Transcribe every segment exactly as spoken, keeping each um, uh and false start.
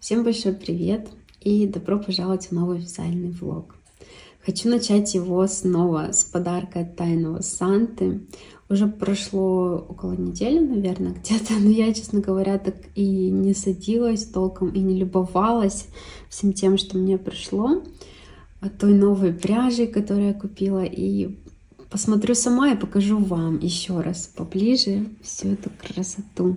Всем большой привет и добро пожаловать в новый вязальный влог. Хочу начать его снова с подарка от Тайного Санты. Уже прошло около недели, наверное, где-то, но я, честно говоря, так и не садилась толком и не любовалась всем тем, что мне пришло, от той новой пряжи, которую я купила, и посмотрю сама и покажу вам еще раз поближе всю эту красоту.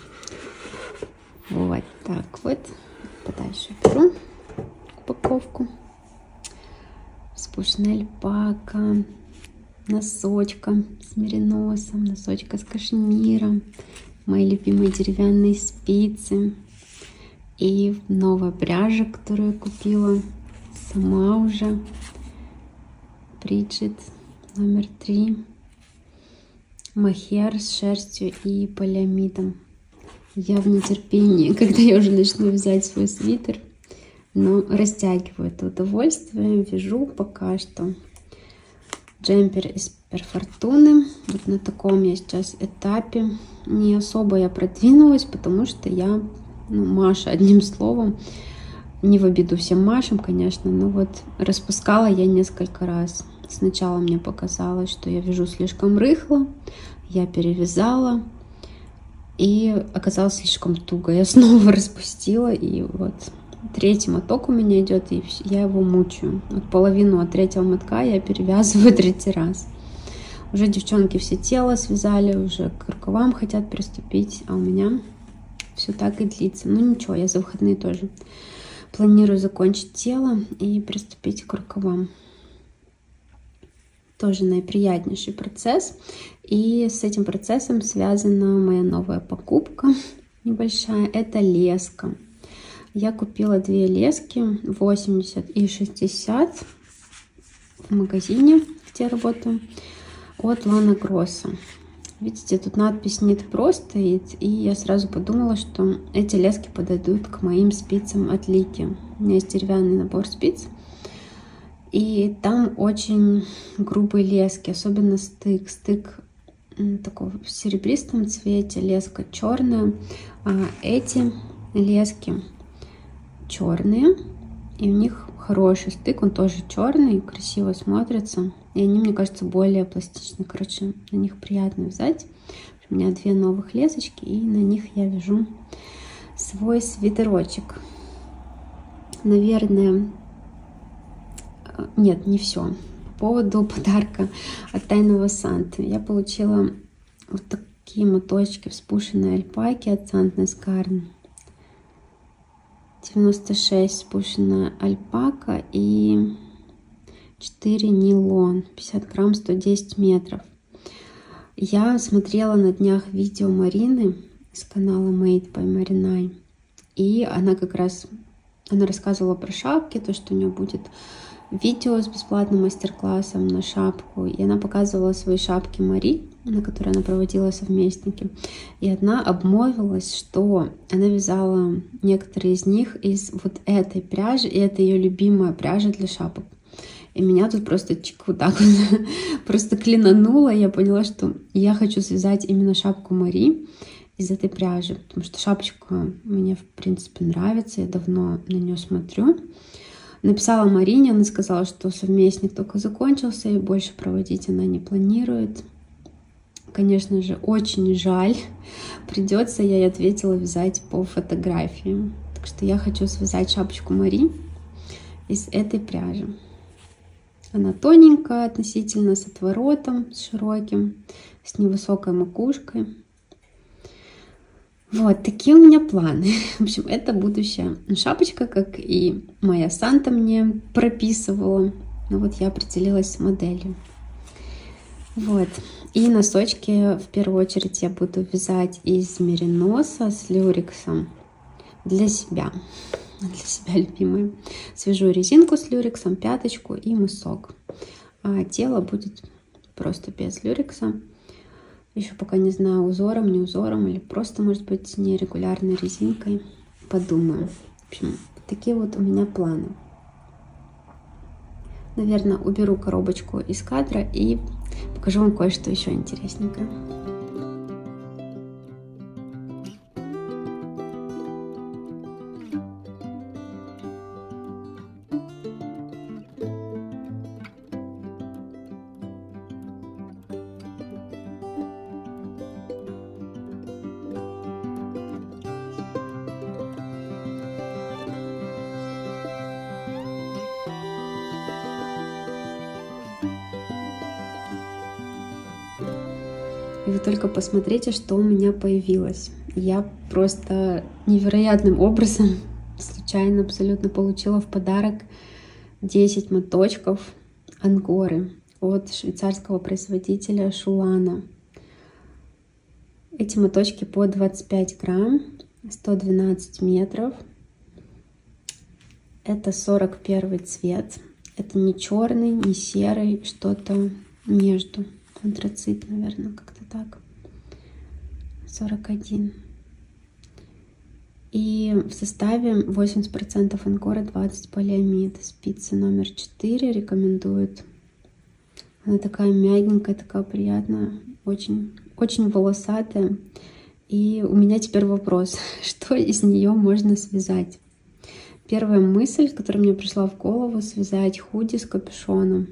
Вот так вот. Подальше беру упаковку. Спушенная альпака, носочка с мериносом, носочка с кашемиром, мои любимые деревянные спицы и новая пряжа, которую я купила сама уже, Бриджит номер три, мохер с шерстью и полиамидом. Я в нетерпении, когда я уже начну вязать свой свитер, но растягиваю это удовольствие, вяжу пока что джемпер из Перфортуны. Вот на таком я сейчас этапе. Не особо я продвинулась, потому что я, ну, Маша, одним словом, не в обиду всем Машам, конечно, но вот распускала я несколько раз. Сначала мне показалось, что я вяжу слишком рыхло, я перевязала. И оказалось слишком туго. Я снова распустила, и вот третий моток у меня идет, и я его мучаю. Вот половину от третьего мотка я перевязываю третий раз. Уже девчонки все тело связали, уже к рукавам хотят приступить, а у меня все так и длится. Ну ничего, я за выходные тоже планирую закончить тело и приступить к рукавам. Тоже наиприятнейший процесс. И с этим процессом связана моя новая покупка небольшая. Это леска. Я купила две лески, восемьдесят и шестьдесят, в магазине, где я работаю, от Лана Гросса. Видите, тут надпись Knit Pro стоит, и я сразу подумала, что эти лески подойдут к моим спицам от Лики. У меня есть деревянный набор спиц. И там очень грубые лески, особенно стык. Стык такого в серебристом цвете, леска черная. А эти лески черные, и у них хороший стык, он тоже черный, красиво смотрится. И они, мне кажется, более пластичные. Короче, на них приятно вязать. У меня две новых лесочки, и на них я вяжу свой свитерочек. Наверное... Нет, не все. По поводу подарка от Тайного Санты. Я получила вот такие моточки вспушенной альпаки от Sandnes Garn. девяносто шесть спушенная альпака и четыре нейлон. пятьдесят грамм, сто десять метров. Я смотрела на днях видео Марины с канала Made by Marinai. И она как раз она рассказывала про шапки, то, что у нее будет видео с бесплатным мастер-классом на шапку. И она показывала свои шапки Мари, на которые она проводила совместники. И одна обмолвилась, что она вязала некоторые из них из вот этой пряжи, и это ее любимая пряжа для шапок. И меня тут просто чик, вот так вот просто клинануло. Я поняла, что я хочу связать именно шапку Мари из этой пряжи, потому что шапочка мне, в принципе, нравится. Я давно на нее смотрю. Написала Марине, она сказала, что совместник только закончился, и больше проводить она не планирует. Конечно же, очень жаль. Придется, я ей ответила, вязать по фотографии. Так что я хочу связать шапочку Мари из этой пряжи. Она тоненькая относительно, с отворотом, с широким, с невысокой макушкой. Вот такие у меня планы. В общем, это будущая шапочка, как и моя Санта мне прописывала. Ну вот я определилась с моделью. Вот. И носочки в первую очередь я буду вязать из мериноса с люрексом для себя. Для себя любимые. Свяжу резинку с люрексом, пяточку и мысок. А тело будет просто без люрекса. Еще пока не знаю, узором, не узором, или просто, может быть, нерегулярной резинкой. Подумаю. В общем, такие вот у меня планы. Наверное, уберу коробочку из кадра и покажу вам кое-что еще интересненькое. И вы только посмотрите, что у меня появилось. Я просто невероятным образом, случайно абсолютно, получила в подарок десять моточков ангоры от швейцарского производителя Шулана. Эти моточки по двадцать пять грамм, сто двенадцать метров. Это сорок первый цвет. Это не черный, не серый, что-то между. Антрацит, наверное, как-то так. сорок один. И в составе восемьдесят процентов ангора, двадцать полиамид. Спица номер четыре рекомендуют. Она такая мягенькая, такая приятная, очень, очень волосатая. И у меня теперь вопрос, что из нее можно связать? Первая мысль, которая мне пришла в голову, связать худи с капюшоном.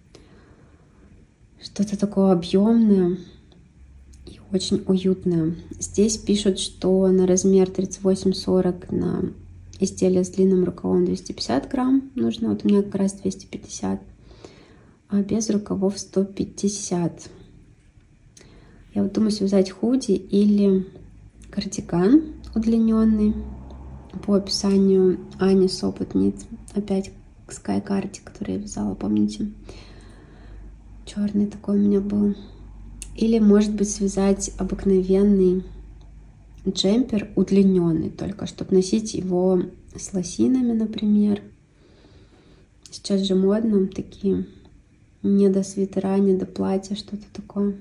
Что-то такое объемное и очень уютное. Здесь пишут, что на размер тридцать восемь сорок на изделие с длинным рукавом двести пятьдесят грамм нужно. Вот у меня как раз двести пятьдесят, а без рукавов сто пятьдесят. Я вот думаю связать худи или кардиган удлиненный. По описанию Ани Сопотнит, опять Sky Cardi, который я вязала, помните? Черный такой у меня был. Или, может быть, связать обыкновенный джемпер удлиненный, только чтобы носить его с лосинами, например. Сейчас же модно такие не до свитера, не до платья, что-то такое.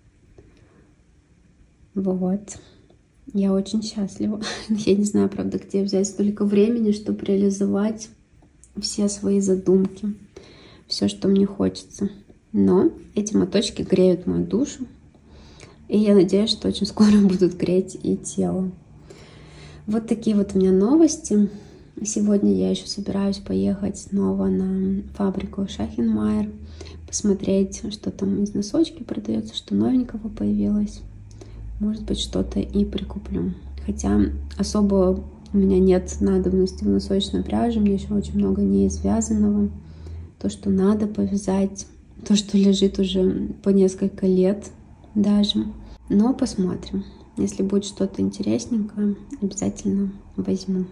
Вот. Я очень счастлива. Я не знаю, правда, где взять столько времени, чтобы реализовать все свои задумки, все, что мне хочется. Но эти моточки греют мою душу, и я надеюсь, что очень скоро будут греть и тело. Вот такие вот у меня новости. Сегодня я еще собираюсь поехать снова на фабрику Шахенмайер, посмотреть, что там из носочки продается, что новенького появилось. Может быть, что-то и прикуплю. Хотя особо у меня нет надобности в носочной пряже. Мне еще очень много неизвязанного. То, что надо повязать. То, что лежит уже по несколько лет даже. Но посмотрим. Если будет что-то интересненькое, обязательно возьму.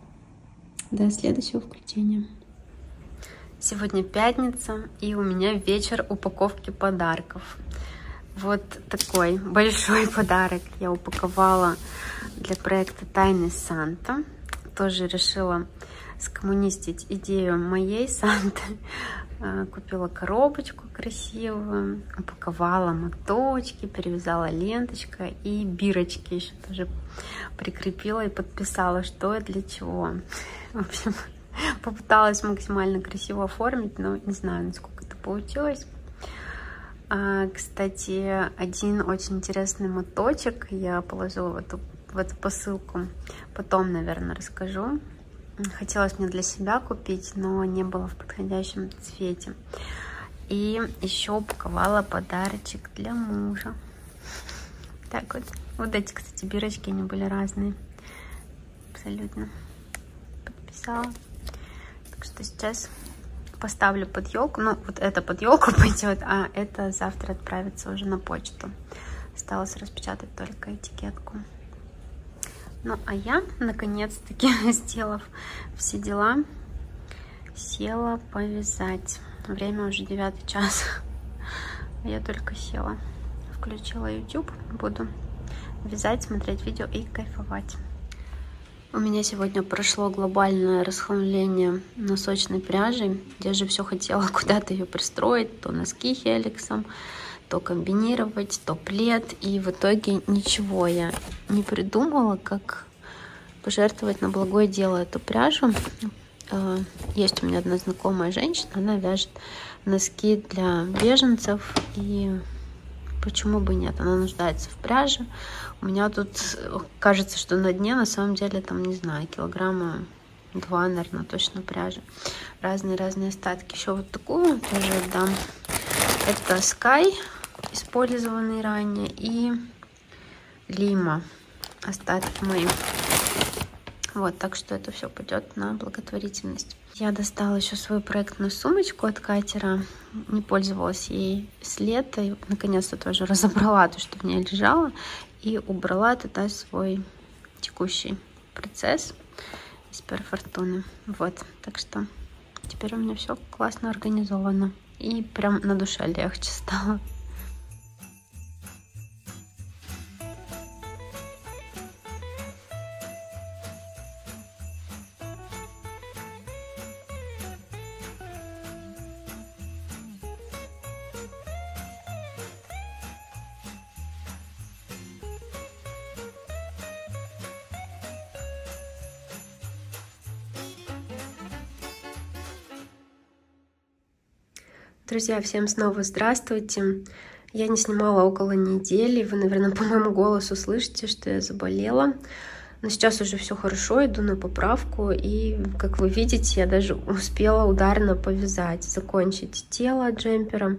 До следующего включения. Сегодня пятница, и у меня вечер упаковки подарков. Вот такой большой подарок я упаковала для проекта Тайны Санта. Тоже решила скоммунистить идею моей Санты. Купила коробочку красивую, упаковала моточки, перевязала ленточкой и бирочки еще тоже прикрепила и подписала, что и для чего. В общем, попыталась максимально красиво оформить, но не знаю, насколько это получилось. А, кстати, один очень интересный моточек я положила в эту, в эту посылку. Потом, наверное, расскажу. Хотелось мне для себя купить, но не было в подходящем цвете. И еще упаковала подарочек для мужа. Так вот. Вот эти, кстати, бирочки, они были разные. Абсолютно. Подписала. Так что сейчас поставлю под елку. Ну, вот это под елку пойдет, а это завтра отправится уже на почту. Осталось распечатать только этикетку. Ну, а я, наконец-таки, сделав все дела, села повязать. Время уже девятый час. Я только села. Включила YouTube. Буду вязать, смотреть видео и кайфовать. У меня сегодня прошло глобальное расхламление носочной пряжи. Я же все хотела куда-то ее пристроить. То носки хеликсом, то комбинировать, то плед. И в итоге ничего я не придумала, как пожертвовать на благое дело эту пряжу. Есть у меня одна знакомая женщина, она вяжет носки для беженцев. И почему бы нет? Она нуждается в пряже. У меня тут кажется, что на дне на самом деле там, не знаю, килограмма два, наверное, точно пряжи. Разные-разные остатки. Еще вот такую тоже отдам. Это Sky, использованный ранее, и Lima, остатки мои. Вот, так что это все пойдет на благотворительность. Я достала еще свою проектную сумочку от катера. Не пользовалась ей с лета. И наконец-то тоже разобрала то, что в ней лежало. И убрала туда свой текущий процесс из Перфортуны. Вот. Так что теперь у меня все классно организовано. И прям на душе легче стало. Друзья, всем снова здравствуйте. Я не снимала около недели. Вы, наверное, по моему голосу слышите, что я заболела. Но сейчас уже все хорошо, иду на поправку. И, как вы видите, я даже успела ударно повязать, закончить тело джемпера.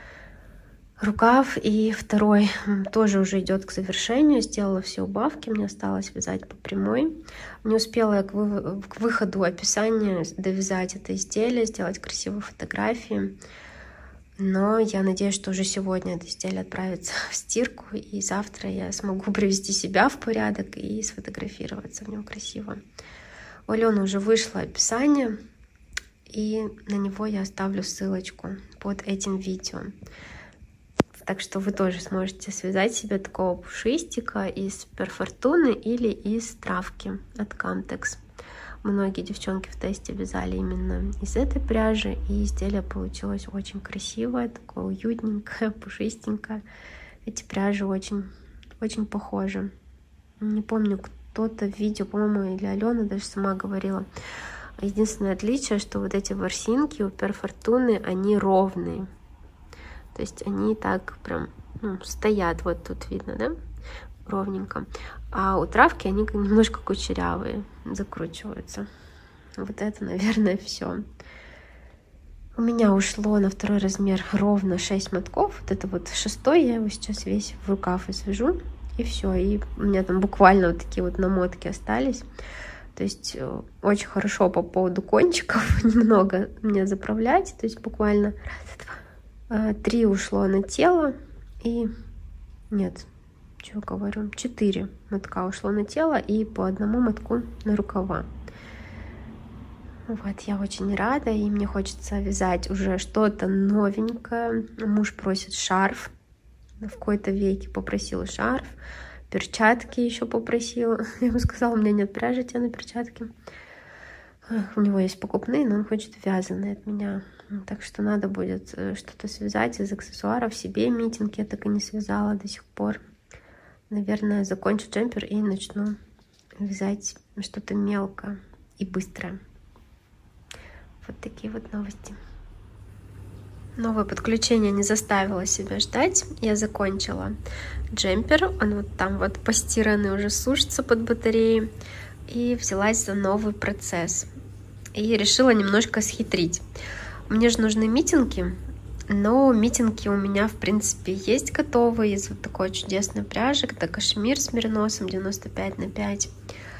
Рукав и второй тоже уже идет к завершению. Сделала все убавки, мне осталось вязать по прямой. Не успела я к, вы... к выходу описания довязать это изделие, сделать красивые фотографии. Но я надеюсь, что уже сегодня это изделие отправится в стирку, и завтра я смогу привести себя в порядок и сфотографироваться в нем красиво. У Алены уже вышло описание, и на него я оставлю ссылочку под этим видео. Так что вы тоже сможете связать себе такого пушистика из Перфортуны или из травки от Камтекс. Многие девчонки в тесте вязали именно из этой пряжи, и изделие получилось очень красивое, такое уютненькое, пушистенькое. Эти пряжи очень, очень похожи. Не помню, кто-то в видео, по-моему, или Алена даже сама говорила. Единственное отличие, что вот эти ворсинки у Перфортуны, они ровные. То есть они так прям ну, стоят, вот тут видно, да? Ровненько. А у травки они немножко кучерявые, закручиваются. Вот это, наверное, все. У меня ушло на второй размер ровно шесть мотков. Вот это вот шестой, я его сейчас весь в рукав и свяжу. И все. И у меня там буквально вот такие вот намотки остались. То есть очень хорошо по поводу кончиков. Немного мне заправлять. То есть буквально раз, два, три ушло на тело. И нет, что говорю, четыре мотка ушло на тело и по одному мотку на рукава. Вот, я очень рада, и мне хочется вязать уже что-то новенькое. Муж просит шарф, в какой-то веке попросил шарф, перчатки еще попросил. Я ему сказала, у меня нет пряжи тебе на перчатки. У него есть покупные, но он хочет вязаные от меня. Так что надо будет что-то связать из аксессуаров. Себе митинг я так и не связала до сих пор. Наверное, закончу джемпер и начну вязать что-то мелкое и быстрое. Вот такие вот новости. Новое подключение не заставило себя ждать. Я закончила джемпер. Он вот там вот постиранный уже сушится под батареей. И взялась за новый процесс. И решила немножко схитрить. Мне же нужны митинги. Но митинги у меня, в принципе, есть готовые из вот такой чудесной пряжи. Это кашемир с мериносом девяносто пять на пять.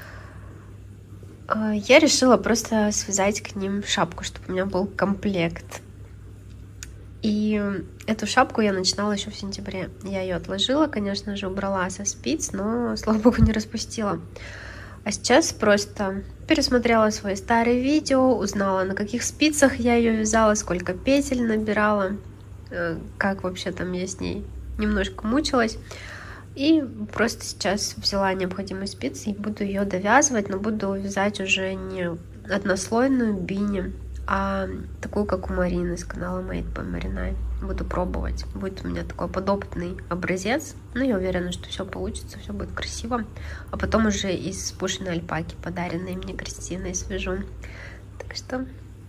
Я решила просто связать к ним шапку, чтобы у меня был комплект. И эту шапку я начинала еще в сентябре. Я ее отложила, конечно же, убрала со спиц, но, слава богу, не распустила. А сейчас просто пересмотрела свои старые видео, узнала, на каких спицах я ее вязала, сколько петель набирала, как вообще там я с ней немножко мучилась. И просто сейчас взяла необходимые спицы и буду ее довязывать, но буду вязать уже не однослойную бини, а такую, как у Марины с канала Made by Marina. Буду пробовать. Будет у меня такой подопытный образец. Ну, я уверена, что все получится, все будет красиво. А потом уже из пушиной альпаки, подаренной мне Кристиной, свяжу. Так что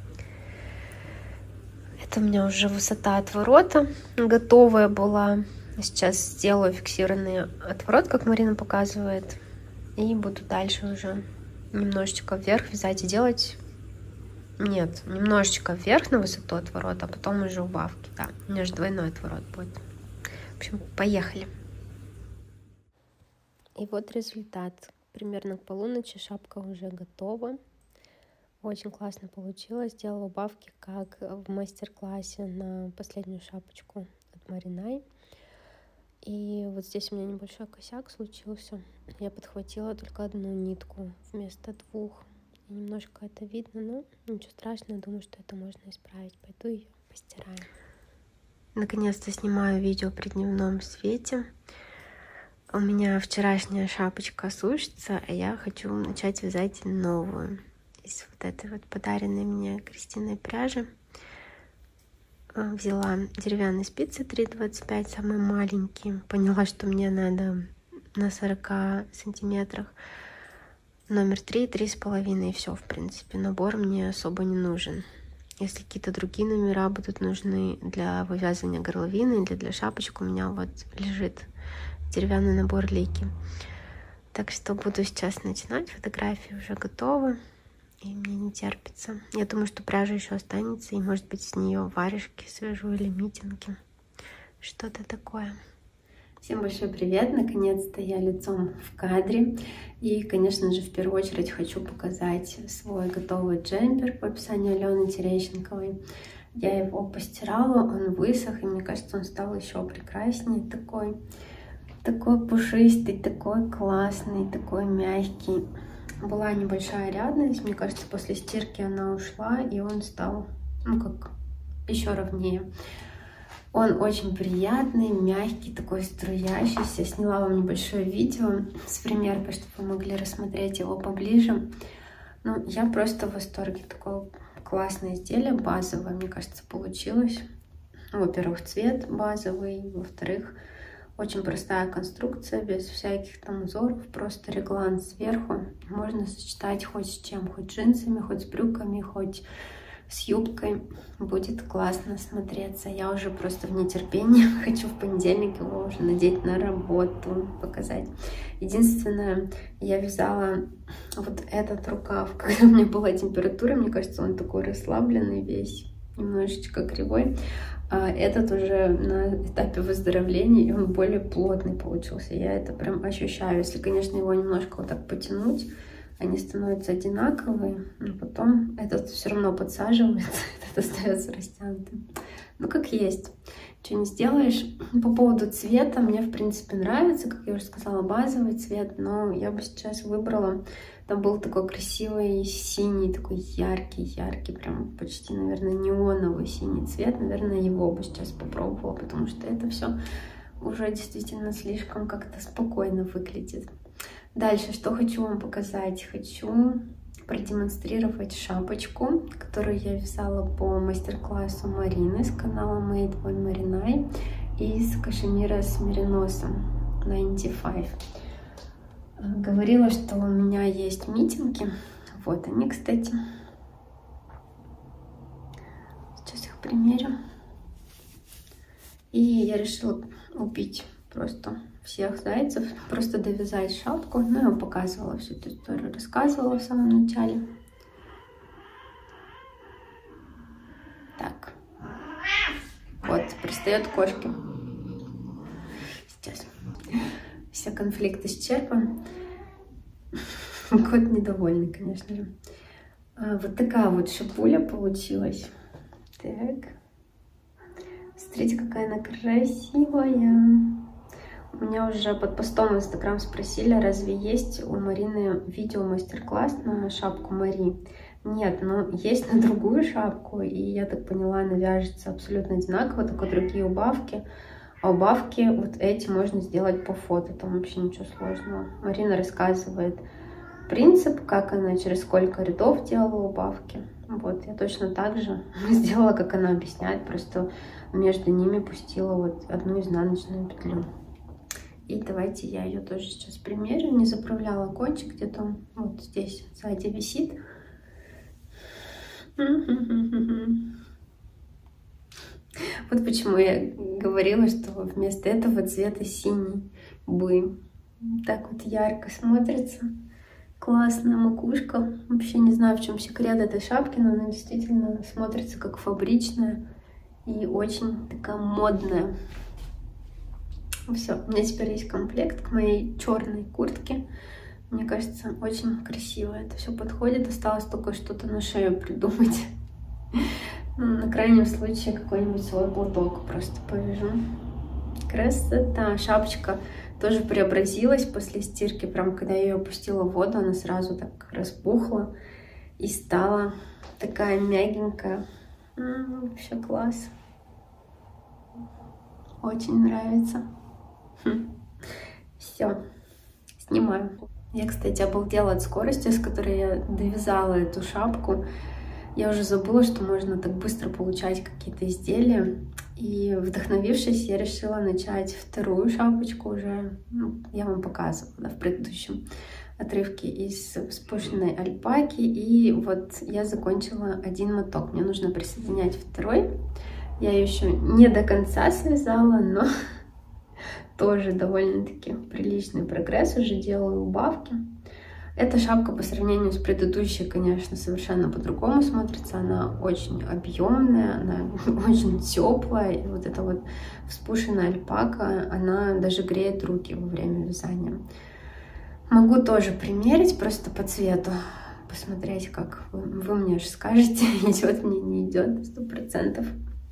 это у меня уже высота отворота готовая была. Сейчас сделаю фиксированный отворот, как Марина показывает. И буду дальше уже немножечко вверх вязать и делать... Нет, немножечко вверх на высоту отворота, а потом уже убавки. Да, у меня же двойной отворот будет. В общем, поехали. И вот результат. Примерно к полуночи шапка уже готова. Очень классно получилось. Сделала убавки, как в мастер-классе на последнюю шапочку от Маринай. И вот здесь у меня небольшой косяк случился. Я подхватила только одну нитку вместо двух. И немножко это видно, но ничего страшного. Думаю, что это можно исправить. Пойду ее постираю. Наконец-то снимаю видео при дневном свете. У меня вчерашняя шапочка сушится, а я хочу начать вязать новую. Из вот этой вот подаренной мне Кристиной пряжи. Взяла деревянные спицы три двадцать пять, самые маленькие. Поняла, что мне надо на сорока сантиметрах. Номер три, три с половиной, и все, в принципе. Набор мне особо не нужен. Если какие-то другие номера будут нужны для вывязывания горловины или для шапочек, у меня вот лежит деревянный набор лейки. Так что буду сейчас начинать. Фотографии уже готовы. И мне не терпится. Я думаю, что пряжа еще останется. И, может быть, с нее варежки свяжу или митинги. Что-то такое. Всем большой привет! Наконец-то я лицом в кадре. И, конечно же, в первую очередь хочу показать свой готовый джемпер по описанию Алены Терещенковой. Я его постирала, он высох, и мне кажется, он стал еще прекраснее. Такой, такой пушистый, такой классный, такой мягкий. Была небольшая рядность, мне кажется, после стирки она ушла, и он стал, ну как, еще ровнее. Он очень приятный, мягкий, такой струящийся. Сняла вам небольшое видео с примеркой, чтобы вы могли рассмотреть его поближе. Ну, я просто в восторге. Такое классное изделие, базовое, мне кажется, получилось. Во-первых, цвет базовый, во-вторых, очень простая конструкция, без всяких там узоров, просто реглан сверху. Можно сочетать хоть с чем, хоть с джинсами, хоть с брюками, хоть с юбкой. Будет классно смотреться. Я уже просто в нетерпении хочу в понедельник его уже надеть на работу, показать. Единственное, я вязала вот этот рукав, когда у меня была температура, мне кажется, он такой расслабленный весь, немножечко кривой. А этот уже на этапе выздоровления, и он более плотный получился. Я это прям ощущаю. Если, конечно, его немножко вот так потянуть, они становятся одинаковые, но потом этот все равно подсаживается, этот остается растянутым. Ну, как есть. Что не сделаешь. По поводу цвета, мне, в принципе, нравится, как я уже сказала, базовый цвет, но я бы сейчас выбрала. Там был такой красивый синий, такой яркий, яркий, прям почти, наверное, неоновый синий цвет. Наверное, его бы сейчас попробовала, потому что это все уже действительно слишком как-то спокойно выглядит. Дальше, что хочу вам показать? Хочу продемонстрировать шапочку, которую я вязала по мастер-классу Марины с канала Made by Marinai из кашемира с мериносом девяносто пять. Говорила, что у меня есть митинги. Вот они, кстати. Сейчас их примерю. И я решила убить просто всех зайцев, просто довязать шапку. Ну, я вам показывала всю эту историю, рассказывала в самом начале. Так. Вот, пристает кошки. Сейчас. Все конфликты исчерпан. Кот недовольный, конечно же. А, вот такая вот шапуля получилась. Так. Смотрите, какая она красивая. У меня уже под постом в Инстаграм спросили, разве есть у Марины видео мастер-класс на шапку Мари. Нет, но есть на другую шапку, и я так поняла, она вяжется абсолютно одинаково, только другие убавки. А убавки вот эти можно сделать по фото, там вообще ничего сложного. Марина рассказывает принцип, как она, через сколько рядов делала убавки. Вот, я точно так же сделала, как она объясняет, просто между ними пустила вот одну изнаночную петлю. И давайте я ее тоже сейчас примерю. Не заправляла кончик, где-то он вот здесь сзади висит. Вот почему я говорила, что вместо этого цвета синий бы так вот ярко смотрится. Классная макушка. Вообще не знаю, в чем секрет этой шапки, но она действительно смотрится как фабричная и очень такая модная. Все, у меня теперь есть комплект к моей черной куртке. Мне кажется, очень красиво это все подходит. Осталось только что-то на шею придумать. Ну, на крайнем случае какой-нибудь свой платок просто повяжу. Красота. Шапочка тоже преобразилась после стирки. Прям когда я ее опустила в воду, она сразу так распухла и стала такая мягенькая. М-м, вообще класс. Очень нравится. Хм. Все, снимаю. Я, кстати, обалдела от скорости, с которой я довязала эту шапку. Я уже забыла, что можно так быстро получать какие-то изделия. И, вдохновившись, я решила начать вторую шапочку уже. Ну, я вам показывала, да, в предыдущем отрывке из вспушенной альпаки. И вот я закончила один моток. Мне нужно присоединять второй. Я ее еще не до конца связала, но тоже довольно-таки приличный прогресс. Уже делаю убавки. Эта шапка по сравнению с предыдущей, конечно, совершенно по-другому смотрится. Она очень объемная, она очень теплая. И вот эта вот вспушенная альпака, она даже греет руки во время вязания. Могу тоже примерить просто по цвету, посмотреть, как вы, вы мне же скажете, идет мне, не идет, сто процентов.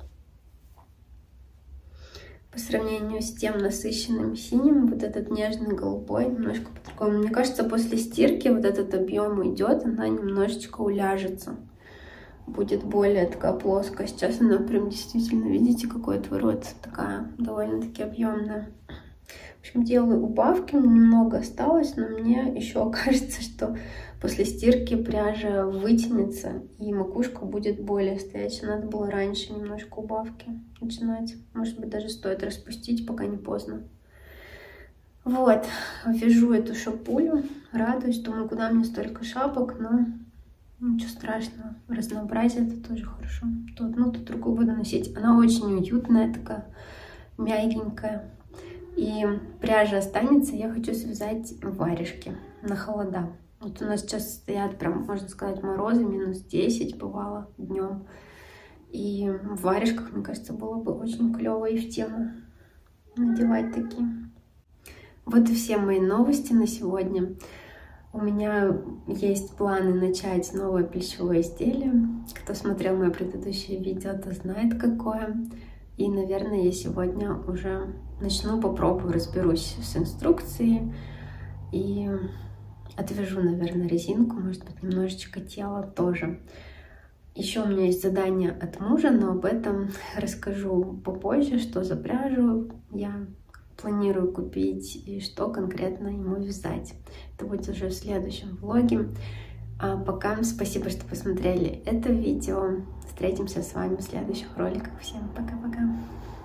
По сравнению с тем насыщенным синим, вот этот нежный голубой немножко по-другому. Мне кажется, после стирки вот этот объем уйдет, она немножечко уляжется. Будет более такая плоская. Сейчас она прям действительно, видите, какой отворот, такая довольно-таки объемная. В общем, делаю убавки, немного осталось, но мне еще кажется, что после стирки пряжа вытянется и макушка будет более стоячая. Надо было раньше немножко убавки начинать. Может быть, даже стоит распустить, пока не поздно. Вот, вяжу эту шапулю, радуюсь, думаю, куда мне столько шапок, но ничего страшного, разнообразие это тоже хорошо. То одну, то другую буду носить. Она очень уютная, такая мягенькая. И пряжа останется, я хочу связать варежки на холода. Вот у нас сейчас стоят прям, можно сказать, морозы, минус десять бывало днем. И в варежках, мне кажется, было бы очень клево и в тему надевать такие. Вот и все мои новости на сегодня. У меня есть планы начать новое плечевое изделие. Кто смотрел мое предыдущее видео, то знает какое. И, наверное, я сегодня уже начну, попробую, разберусь с инструкцией и отвяжу, наверное, резинку, может быть, немножечко тела тоже. Еще у меня есть задание от мужа, но об этом расскажу попозже, что за пряжу я планирую купить и что конкретно ему вязать. Это будет уже в следующем влоге. А пока спасибо, что посмотрели это видео. Встретимся с вами в следующих роликах. Всем пока-пока!